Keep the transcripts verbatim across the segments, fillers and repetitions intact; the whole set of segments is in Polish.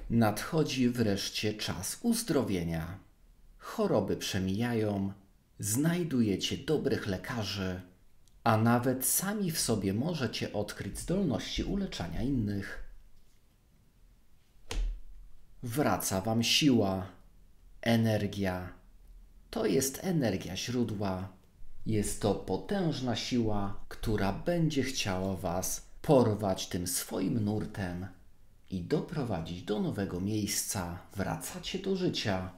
Nadchodzi wreszcie czas uzdrowienia. Choroby przemijają, znajdujecie dobrych lekarzy, a nawet sami w sobie możecie odkryć zdolności uleczania innych. Wraca wam siła, energia. To jest energia źródła. Jest to potężna siła, która będzie chciała was porwać tym swoim nurtem i doprowadzić do nowego miejsca. Wracacie do życia.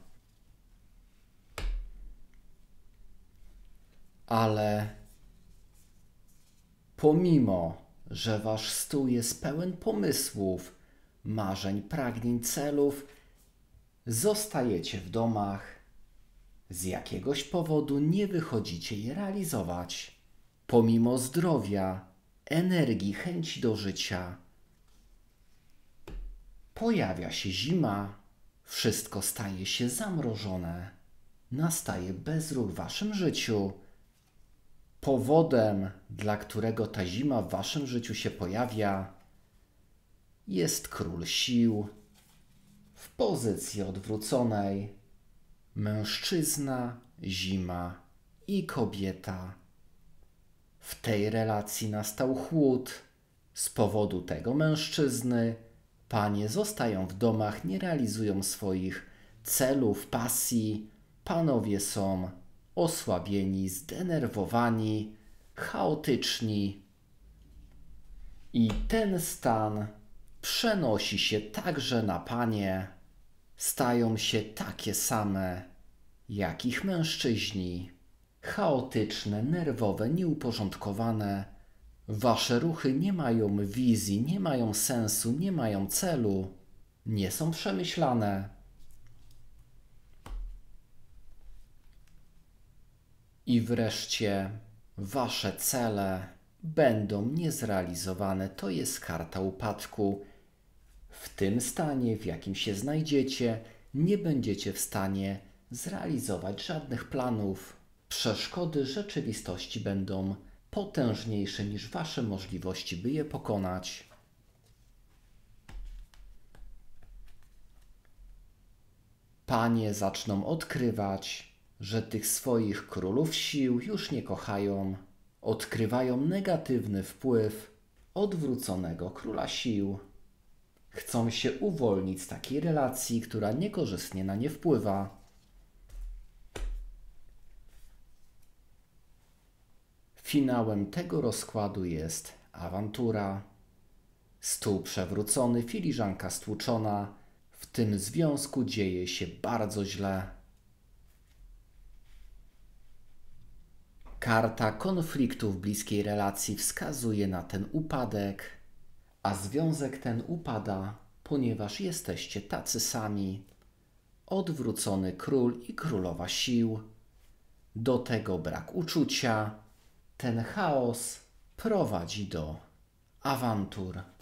Ale pomimo, że wasz stół jest pełen pomysłów, marzeń, pragnień, celów, zostajecie w domach. Z jakiegoś powodu nie wychodzicie je realizować. Pomimo zdrowia, energii, chęci do życia. Pojawia się zima, wszystko staje się zamrożone. Nastaje bezruch w waszym życiu. Powodem, dla którego ta zima w waszym życiu się pojawia, jest król sił w pozycji odwróconej. Mężczyzna, zima i kobieta. W tej relacji nastał chłód. Z powodu tego mężczyzny panie zostają w domach, nie realizują swoich celów, pasji. Panowie są osłabieni, zdenerwowani, chaotyczni. I ten stan przenosi się także na panie. Stają się takie same jak ich mężczyźni. Chaotyczne, nerwowe, nieuporządkowane. Wasze ruchy nie mają wizji, nie mają sensu, nie mają celu. Nie są przemyślane. I wreszcie wasze cele będą niezrealizowane. To jest karta upadku. W tym stanie, w jakim się znajdziecie, nie będziecie w stanie zrealizować żadnych planów. Przeszkody rzeczywistości będą potężniejsze niż wasze możliwości, by je pokonać. Panie zaczną odkrywać, że tych swoich królów sił już nie kochają. Odkrywają negatywny wpływ odwróconego króla sił. Chcą się uwolnić z takiej relacji, która niekorzystnie na nie wpływa. Finałem tego rozkładu jest awantura. Stół przewrócony, filiżanka stłuczona. W tym związku dzieje się bardzo źle. Karta konfliktu w bliskiej relacji wskazuje na ten upadek, a związek ten upada, ponieważ jesteście tacy sami. Odwrócony król i królowa sił. Do tego brak uczucia. Ten chaos prowadzi do awantur.